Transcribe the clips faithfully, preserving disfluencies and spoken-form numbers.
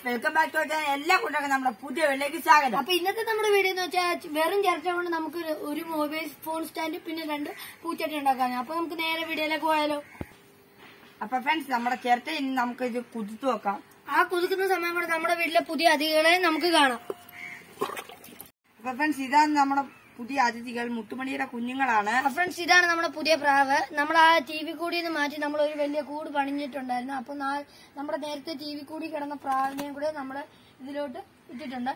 Welcome back to എല്ലാ കൂട്ടർക്കും നമ്മുടെ പുതിയ വീട്ടിലേക്ക് സ്വാഗതം. അപ്പൊ ഇന്നത്തെ നമ്മുടെ വീഡിയോ എന്ന് വെച്ചാൽ വെറും ചിരട്ട കൊണ്ട് നമുക്ക് ഒരു മൊബൈൽ ഫോൺ സ്റ്റാൻഡ് പിന്നെ രണ്ട് പൂച്ചട്ടി ഉണ്ടാക്കാൻ. അപ്പൊ നമുക്ക് നേരെ വീഡിയോയിലേക്ക് പോയാലോ. അപ്പൊ ഫ്രണ്ട്സ്, നമ്മുടെ ചിരട്ട ഇനി നമുക്ക് ഇത് കുതിർത്തു വെക്കാം. ആ കുതിക്കുന്ന സമയം കൂടെ നമ്മുടെ വീട്ടിലെ പുതിയ അതിഥികളെ നമുക്ക് കാണാം. അപ്പൊ ഫ്രണ്ട്സ്, ഇതാണ് നമ്മുടെ പുതിയ അതിഥികൾ, മുത്തുമണിയുടെ കുഞ്ഞുങ്ങളാണ്. ഫ്രണ്ട്സ്, ഇതാണ് നമ്മുടെ പുതിയ പ്രാവ്. നമ്മൾ ആ ടി വി കൂടി മാറ്റി നമ്മൾ ഒരു വലിയ കൂട് പണിഞ്ഞിട്ടുണ്ടായിരുന്നു. അപ്പൊ നമ്മുടെ നേരത്തെ ടി വി കൂടി കിടന്ന പ്രാവിനെയും കൂടെ നമ്മൾ ഇതിലോട്ട് ഇട്ടിട്ടുണ്ട്.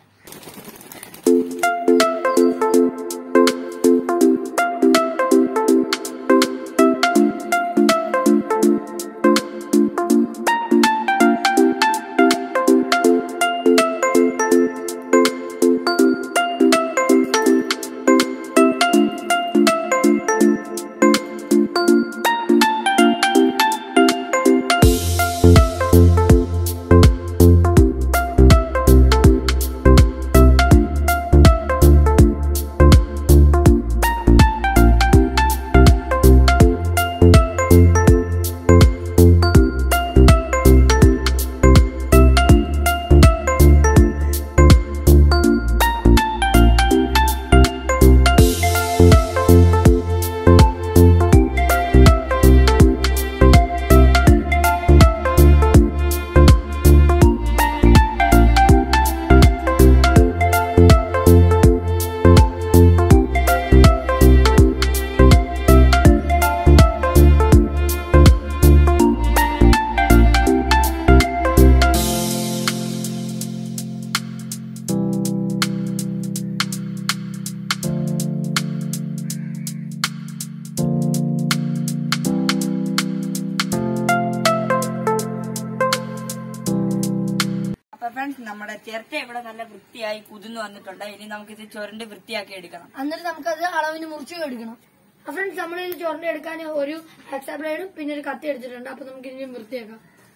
ഫ്രണ്ട്സ്, നമ്മുടെ ചിരട്ട ഇവിടെ നല്ല വൃത്തിയായി കുതിർന്നു വന്നിട്ടുണ്ട്. ഇനി നമുക്കിത് ചുരണ്ടി വൃത്തിയാക്കി എടുക്കണം. എന്നിട്ട് നമുക്കത് അളവിന് മുറിച്ചു എടുക്കണം. ഫ്രണ്ട്സ്, നമ്മൾ ഇത് ചുരണ്ടി എടുക്കാൻ ഒരു ഹെക്സാ ബ്ലേഡും പിന്നെ ഒരു കത്തി എടുത്തിട്ടുണ്ട്. അപ്പൊ നമുക്ക് ഇനി വൃത്തിയാക്കാം.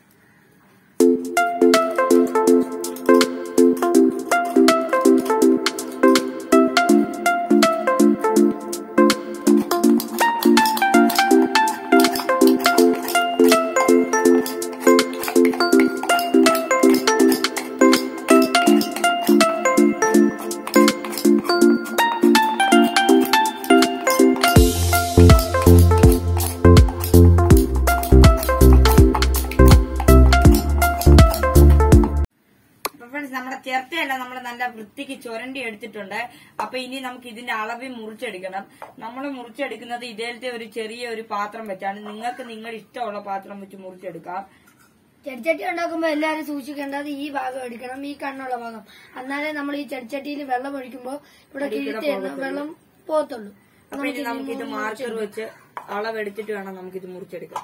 നമ്മുടെ ചിരട്ടയെല്ലാം നമ്മൾ നല്ല വൃത്തിക്ക് ചുരണ്ടി എടുത്തിട്ടുണ്ട്. അപ്പൊ ഇനി നമുക്ക് ഇതിന്റെ അളവിൽ മുറിച്ചെടുക്കണം. നമ്മൾ മുറിച്ചെടുക്കുന്നത് ഇതേലത്തെ ഒരു ചെറിയ ഒരു പാത്രം വെച്ചാണ്. നിങ്ങൾക്ക് നിങ്ങളുടെ ഇഷ്ടമുള്ള പാത്രം വെച്ച് മുറിച്ചെടുക്കാം. ചെടിച്ചട്ടി ഉണ്ടാക്കുമ്പോ എല്ലാരും സൂക്ഷിക്കേണ്ടത് ഈ ഭാഗം എടുക്കണം, ഈ കണ്ണുള്ള ഭാഗം. എന്നാലേ നമ്മൾ ഈ ചെടിച്ചട്ടിയിൽ വെള്ളം ഒഴിക്കുമ്പോ ഇവിടെ കിഴിത്ത് വെള്ളം പോകത്തുള്ളൂ. അപ്പൊ ഇനി നമുക്കിത് മാർക്കർ വെച്ച് അളവെടുത്തിട്ട് വേണം നമുക്കിത് മുറിച്ചെടുക്കാം.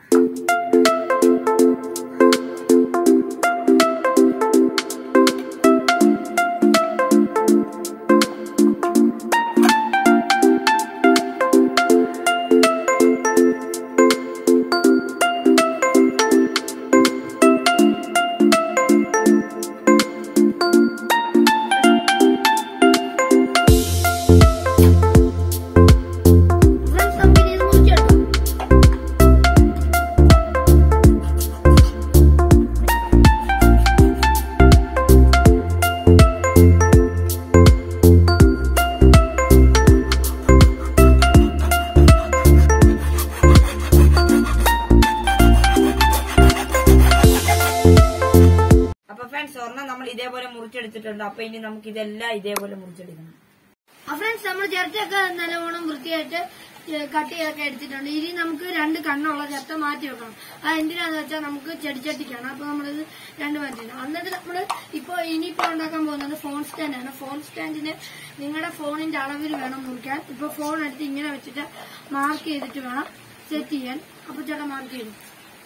സ്വർണ്ണം നമ്മൾ ഇതേപോലെ മുറിച്ചെടുത്തിട്ടുണ്ട്. അപ്പൊ ഇനി നമുക്ക് ഇതെല്ലാം ഇതേപോലെ മുറിച്ചെടുക്കണം. ഫ്രണ്ട്സ്, നമ്മൾ ചിരട്ടയൊക്കെ നല്ലവണ്ണം വൃത്തിയായിട്ട് കട്ടിയൊക്കെ എടുത്തിട്ടുണ്ട്. ഇനി നമുക്ക് രണ്ട് കണ്ണുള്ള ചിരട്ട മാറ്റി വെക്കണം. അത് എന്തിനാന്ന് വെച്ചാൽ നമുക്ക് ചെടിച്ചട്ടിക്കാണ്. അപ്പൊ നമ്മളിത് രണ്ട് മാറ്റിക്കണം. എന്നിട്ട് നമ്മൾ ഇപ്പൊ ഇനിയിപ്പോ ഉണ്ടാക്കാൻ പോകുന്നത് ഫോൺ സ്റ്റാൻഡാണ്. ഫോൺ സ്റ്റാൻഡിന് നിങ്ങളുടെ ഫോണിന്റെ അളവിൽ വേണം മുറിക്കാൻ. ഇപ്പൊ ഫോൺ എടുത്ത് ഇങ്ങനെ വെച്ചിട്ട് മാർക്ക് ചെയ്തിട്ട് വേണം സെറ്റ് ചെയ്യാൻ. അപ്പൊ ചേട്ടാ മാർക്ക് ചെയ്തു.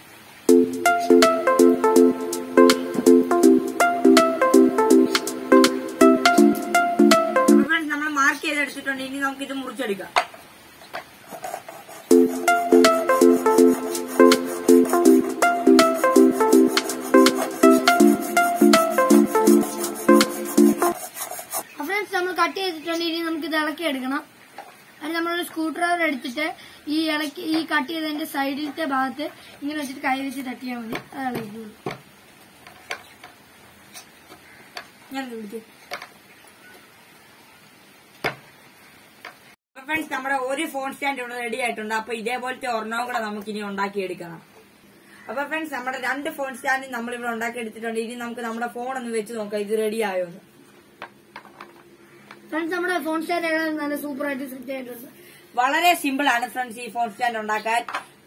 നമ്മൾ മാർക്ക് ചെയ്തെടുത്തിട്ടുണ്ട്. ഇനി നമുക്കിത് മുറിച്ചെടുക്കാം. ഫ്രണ്ട്സ്, നമ്മൾ കട്ട് ചെയ്തിട്ടുണ്ട്. ഇനി നമുക്കിത് ഇളക്കി എടുക്കണം. അതിന് നമ്മളൊരു സ്ക്രൂ ഡ്രൈവർ എടുത്തിട്ട് ഈ ഇളക്കി ഈ കട്ട് ചെയ്തതിന്റെ സൈഡിലത്തെ ഭാഗത്ത് ഇങ്ങനെ വെച്ചിട്ട് കൈ വെച്ച് തട്ടിയാൽ മതി. അത് ഇളകിക്കോളും. ഞാൻ വിളിച്ചു. ഫ്രണ്ട്സ് നമ്മുടെ ഒരു ഫോൺ സ്റ്റാൻഡ് ഇവിടെ റെഡി ആയിട്ടുണ്ട്. അപ്പൊ ഇതേപോലത്തെ ഒരെണ്ണവും കൂടെ നമുക്ക് ഇനി ഉണ്ടാക്കിയെടുക്കണം. അപ്പൊ ഫ്രണ്ട്സ് നമ്മുടെ രണ്ട് ഫോൺ സ്റ്റാൻഡ് നമ്മളിവിടെ ഉണ്ടാക്കി എടുത്തിട്ടുണ്ട്. ഇനി നമുക്ക് നമ്മുടെ ഫോൺ ഒന്ന് വെച്ച് നോക്കാം ഇത് റെഡി ആയോന്ന്. ഫ്രണ്ട്സ് നമ്മുടെ ഫോൺ സ്റ്റാൻഡ് നല്ല സൂപ്പർ ആയിട്ട് സെറ്റ് ആയിട്ടുണ്ട്. വളരെ സിമ്പിൾ ആണ് ഫ്രണ്ട്സ് ഈ ഫോൺ സ്റ്റാൻഡ് ഉണ്ടാക്കാൻ.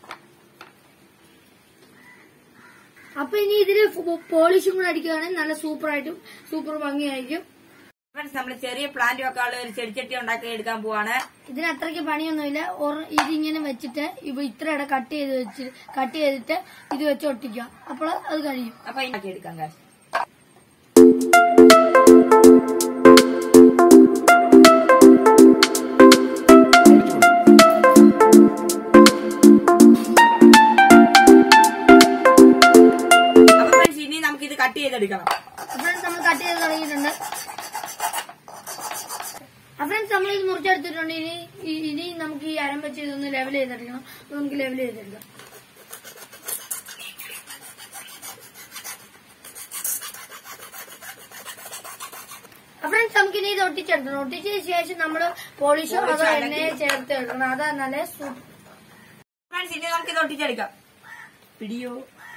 അപ്പൊ ഇനി ഇതില് പോളിഷും കൂടെ അടിക്കുകയാണെങ്കിൽ നല്ല സൂപ്പർ ആയിട്ടും സൂപ്പർ ഭംഗിയായിരിക്കും. ഫ്രണ്ട്സ് നമ്മൾ ചെറിയ പ്ലാന്റ് വെക്കാനുള്ള ഒരു ചെടിച്ചട്ടി ഉണ്ടാക്കി എടുക്കാൻ പോവാണ്. ഇതിന് അത്രയ്ക്ക് പണിയൊന്നുമില്ല. ഇതിങ്ങനെ വെച്ചിട്ട് ഇപ്പൊ ഇത്ര ഇട കട്ട് ചെയ്ത് വെച്ച് കട്ട് ചെയ്തിട്ട് ഇത് വെച്ച് ഒട്ടിക്കുക. അപ്പോൾ അത് കഴിയും. അപ്പൊ ഉണ്ടാക്കി എടുക്കാം കാശ്. അപ്പൊ ഫ്രണ്ട്സ് ഇനി നമുക്ക് ഇത് കട്ട് ചെയ്തെടുക്കണം. ഫ്രണ്ട്സ് നമ്മൾ കട്ട് ചെയ്ത് തുടങ്ങിയിട്ടുണ്ട്. ഫ്രണ്ട്സ് നമ്മൾ ഇത് മുറിച്ചെടുത്തിട്ടുണ്ട്. ഇനി ഇനി നമുക്ക് ഈ അരം വെച്ച് ഇതൊന്ന് ലെവൽ ചെയ്തെടുക്കണം. അപ്പൊ നമുക്ക് ലെവൽ ചെയ്തെടുക്കാം. ഫ്രണ്ട്സ് നമുക്കിനി ഇത് ഒട്ടിച്ചെടുക്കണം. ഒട്ടിച്ചതിന് ശേഷം നമ്മൾ പോളിഷോ അതോ എണ്ണയെ ചേർത്ത് എടുക്കണം. അതാ നല്ല സൂപ്പർ. ഫ്രണ്ട്സ് ഇനി നമുക്ക് ഇത് ഒട്ടിച്ചെടുക്കാം. പിടിയോ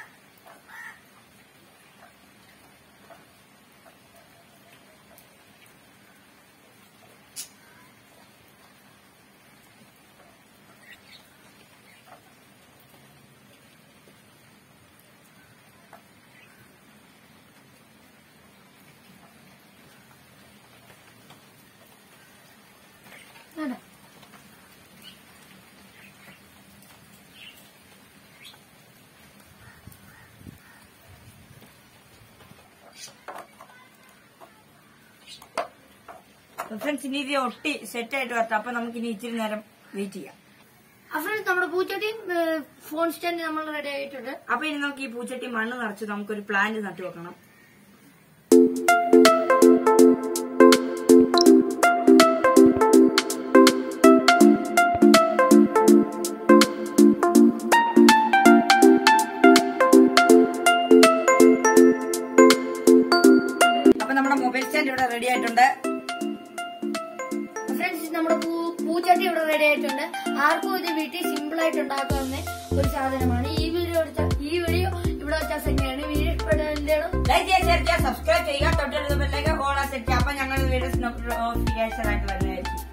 അതെ. ഫ്രണ്ട്സ് ഇനി ഇത് ഒട്ടി സെറ്റ് ആയിട്ട് വരട്ടെ. അപ്പൊ നമുക്ക് ഇനി ഇച്ചിരി നേരം വെയിറ്റ് ചെയ്യാം. ഫ്രണ്ട്സ് നമ്മുടെ പൂച്ചട്ടിയും ഫോൺ സ്റ്റാൻഡ് നമ്മൾ റെഡി ആയിട്ടുണ്ട്. അപ്പൊ ഇനി നമുക്ക് ഈ പൂച്ചട്ടി മണ്ണ് നിറച്ച് നമുക്കൊരു പ്ലാന്റ് നട്ടു വെക്കണം. അപ്പൊ നമ്മുടെ മൊബൈൽ സ്റ്റാൻഡ് ഇവിടെ റെഡി ആയിട്ടുണ്ട്. ഫ്രണ്ട്സ് നമ്മുടെ പൂച്ചട്ടി ഇവിടെ റെഡി ആയിട്ടുണ്ട്. ആർക്കും ഇത് വീട്ടിൽ സിമ്പിൾ ആയിട്ട് ഉണ്ടാക്കാവുന്ന ഒരു സാധനമാണ്. ഈ വീഡിയോ ഈ വീഡിയോ ഇവിടെ വെച്ചാൽ തന്നെയാണ്. വീഡിയോ ലൈക്ക് ചെയ്യുക, ഷെയർ ചെയ്യുക, സബ്സ്ക്രൈബ് ചെയ്യുക, തൊട്ടടുത്ത ബെല്ലൈക്കൺ ഓൾ സെറ്റ് ചെയ്യുക. അപ്പൊ ഞങ്ങൾ വീഡിയോസ് നോട്ടിഫിക്കേഷൻ ആയിട്ട് വരുന്നതായിരിക്കും.